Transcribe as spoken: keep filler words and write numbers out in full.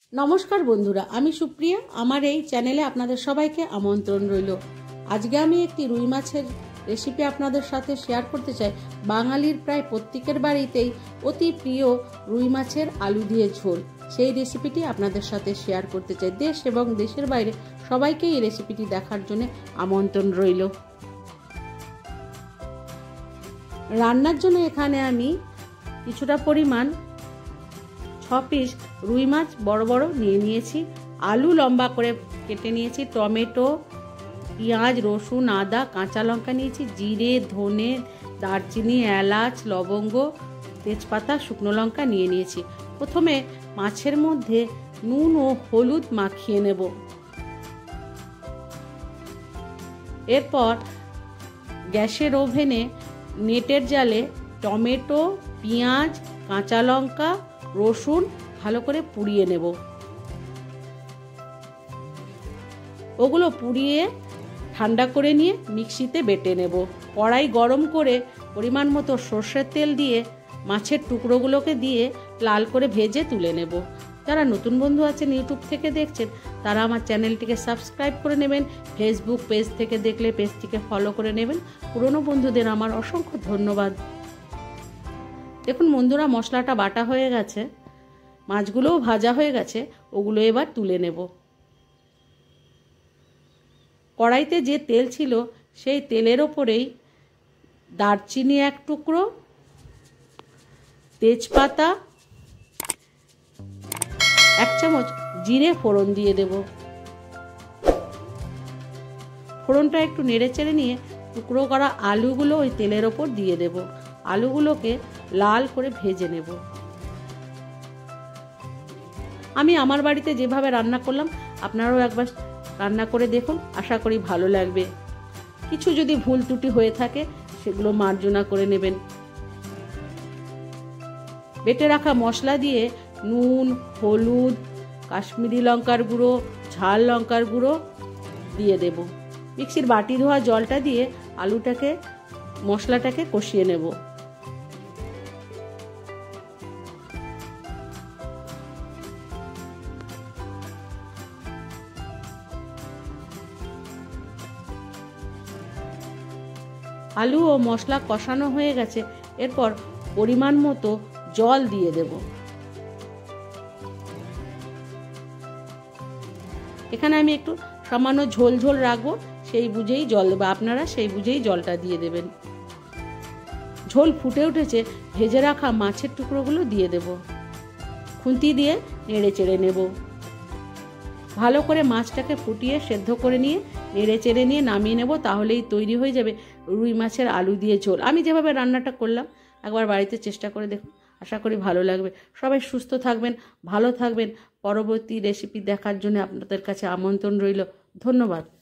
नमस्कार बंधुरा आमी सुप्रिया आमार এই চ্যানেলে আপনাদের সবাইকে আমন্ত্রণ রইল। আজকে আমি একটি রুই মাছের রেসিপি আপনাদের সাথে শেয়ার করতে চাই। বাঙালির প্রায় প্রত্যেকের বাড়িতেই অতি প্রিয় রুই মাছের আলু দিয়ে ঝোল, সেই রেসিপিটি আপনাদের সাথে শেয়ার করতে চাই। দেশ এবং দেশের বাইরে সবাইকে এই রেসিপিটি দেখার জন্য আমন্ত্রণ রইল। রান্নার জন্য এখানে আমি কিছুটা পরিমাণ ছ পিস রুই মাছ বড় বড় নিয়ে নিয়েছি। আলু লম্বা করে কেটে নিয়েছি, টমেটো, পেঁয়াজ, রসুন, আদা, কাঁচা লঙ্কা নিয়েছি, জিরে, ধনে, দারচিনি, এলাচ, লবঙ্গ, তেজপাতা, শুকনো লঙ্কা নিয়ে নিয়েছি। প্রথমে মাছের মধ্যে নুন ও হলুদ মাখিয়ে নেব। এরপর গ্যাসের ওভেনে নেটের জালে টমেটো, পেঁয়াজ, কাঁচা লঙ্কা, রসুন ভালো করে পুড়িয়ে নেব। ওগুলো পুড়িয়ে ঠান্ডা করে নিয়ে মিক্সিতে বেটে নেব। কড়াই গরম করে পরিমাণ মতো সর্ষের তেল দিয়ে মাছের টুকরোগুলোকে দিয়ে লাল করে ভেজে তুলে নেব। যারা নতুন বন্ধু আছেন ইউটিউব থেকে দেখছেন তারা আমার চ্যানেলটিকে সাবস্ক্রাইব করে নেবেন। ফেসবুক পেজ থেকে দেখলে পেজটিকে ফলো করে নেবেন। পুরনো বন্ধুদের আমার অসংখ্য ধন্যবাদ। দেখুন বন্ধুরা, মশলাটা বাটা হয়ে গেছে, মাছগুলোও ভাজা হয়ে গেছে, ওগুলো এবার তুলে নেব। কড়াইতে যে তেল ছিল সেই তেলের ওপরেই দারচিনি এক টুকরো, তেজপাতা, এক চামচ জিরে ফোড়ন দিয়ে দেব। ফোড়নটা একটু নেড়ে চেড়ে নিয়ে টুকরো করা আলুগুলো ওই তেলের ওপর দিয়ে দেব। আলুগুলোকে লাল করে ভেজে নেব। আমি আমার বাড়িতে যেভাবে রান্না করলাম আপনারাও একবার রান্না করে দেখুন, আশা করি ভালো লাগবে। কিছু যদি ভুল ত্রুটি হয়ে থাকে সেগুলো মার্জনা করে নেবেন। বেটে রাখা মশলা দিয়ে নুন, হলুদ, কাশ্মীরি লঙ্কার গুঁড়ো, ঝাল লঙ্কার গুঁড়ো দিয়ে দেব। মিক্সির বাটি ধোয়া জলটা দিয়ে আলুটাকে মশলাটাকে কষিয়ে নেব। আলু ও মশলা কষানো হয়ে গেছে, এরপর পরিমাণ মতো জল দিয়ে দেব। এখানে আমি একটু সামান্য ঝোল ঝোল রাখবো, সেই বুঝেই জল দেবো, আপনারা সেই বুঝেই জলটা দিয়ে দেবেন। ঝোল ফুটে উঠেছে, ভেজে রাখা মাছের টুকরোগুলো দিয়ে দেব। খুন্তি দিয়ে নেড়ে চেড়ে নেব। ভালো করে মাছটাকে ফুটিয়ে সেদ্ধ করে নিয়ে নেড়ে চেড়ে নিয়ে নামিয়ে নেব। তাহলেই তৈরি হয়ে যাবে রুই মাছের আলু দিয়ে ঝোল। আমি যেভাবে রান্নাটা করলাম একবার বাড়িতে চেষ্টা করে দেখুন, আশা করি ভালো লাগবে। সবাই সুস্থ থাকবেন, ভালো থাকবেন। পরবর্তী রেসিপি দেখার জন্য আপনাদের কাছে আমন্ত্রণ রইল। ধন্যবাদ।